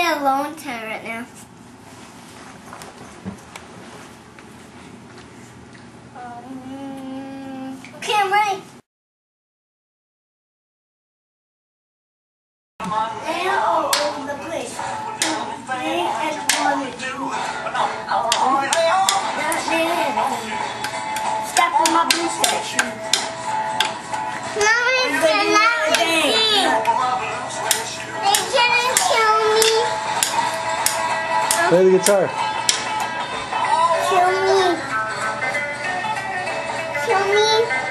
alone time right now. Okay, I'm ready. They are all over the place. They wanted to. Step on my blue section. Mommy, they can't kill me. Play the guitar. Kill me. Kill me.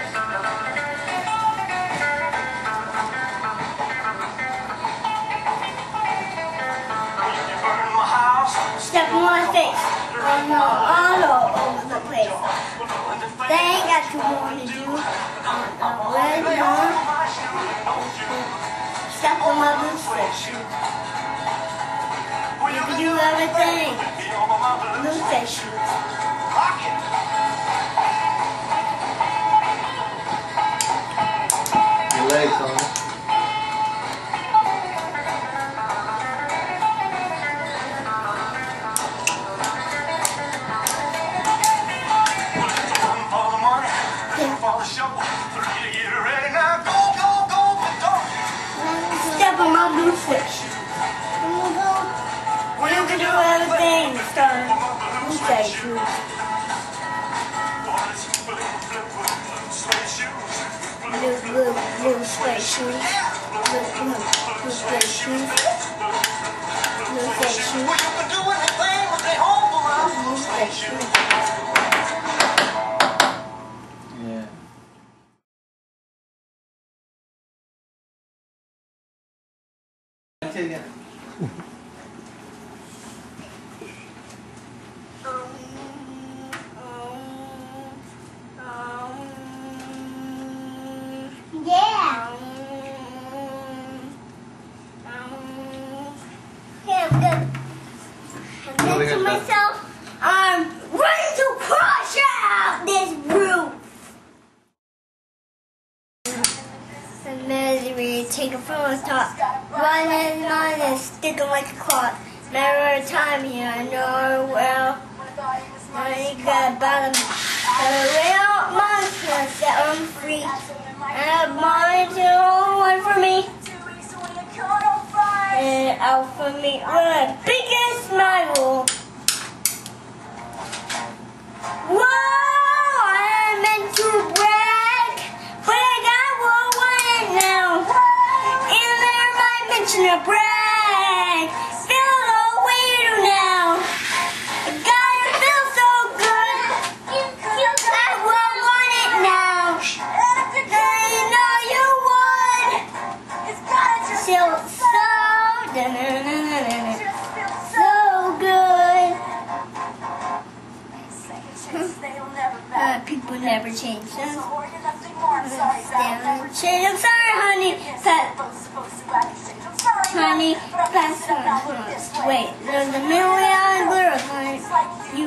Step on my face. Oh no, all over the place. They ain't got too more to do. Red on. Step on my blue switch. You can do everything. Blue fish. Your legs on it. Step on my blue switch. You can do everything. Start blue suede shoes. Blue suede shoes. Blue suede shoes. Blue suede shoes. Blue suede shoes. Yeah. Say it again. Yeah. Okay, I'm good. I'm good to myself. I'm ready to crush out this roof. And misery, take it from the top. Run and run and stick it like a clock. Never a time here, I know well. Now you got a bottom. A real monster set them free. And a monster one for me. And out for me with a biggest smile. Whoa, I meant to brag, but I got what I wanted now. And there might mention a brag. Feel the way to now. I gotta feel so good. I will want it now. Now you know you would. Feel so good. People never change them. I'm sorry, honey. Honey, pass on. Wait, there's a million girls on you.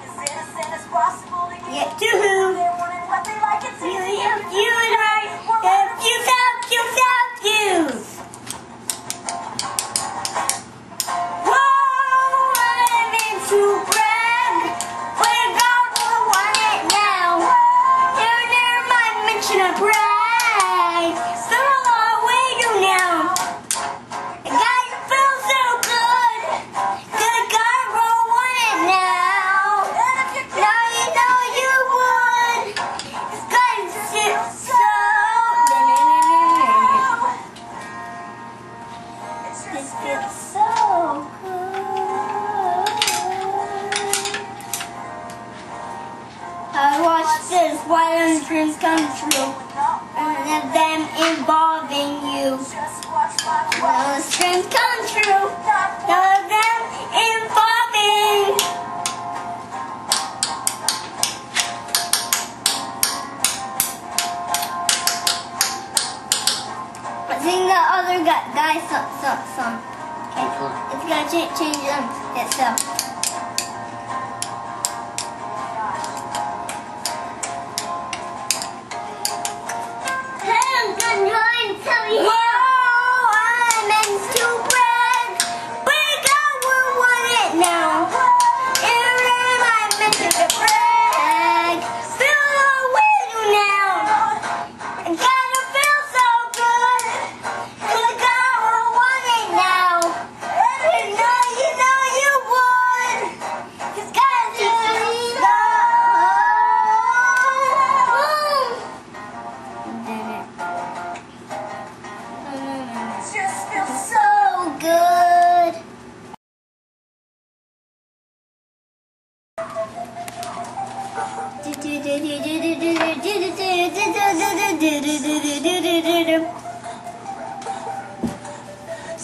Yet to who? You right. If you felt. Whoa, I'm into brag. But I got what I want it now. Never mind mention a brag. So I'll wait you now. I gotta feel so good. Cause I got what I want it now. Now you know you would. It's gonna sit so. This feels so good. I watched this while them dreams come true. And of them involving you. Those dreams come true. None of them involving. I think the other guy some. Okay, it's gonna change them itself. Hey, I'm gonna tell you. Whoa, I'm meant to brag. Wake up!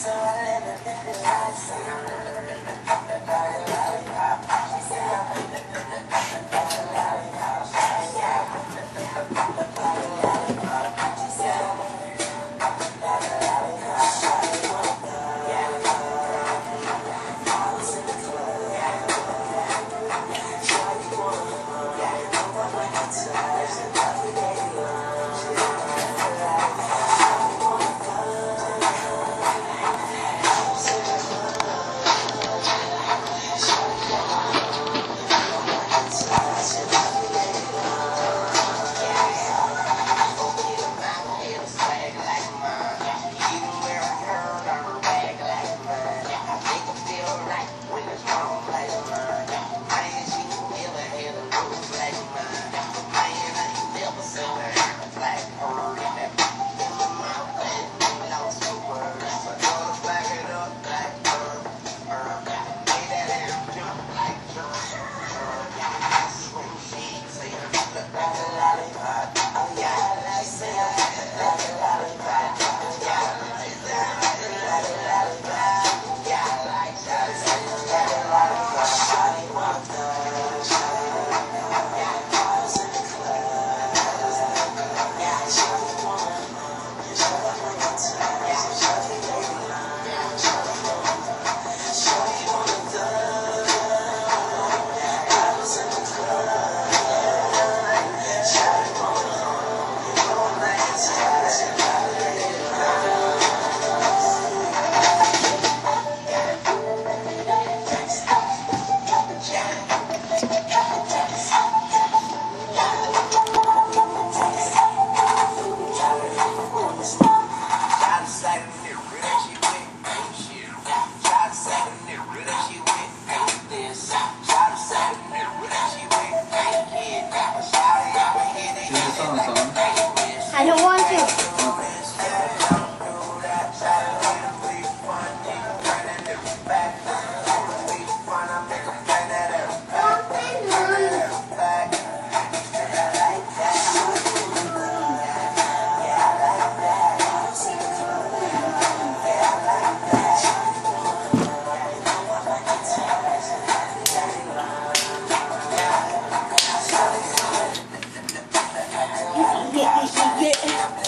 I don't want to.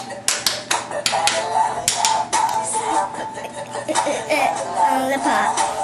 On the pot.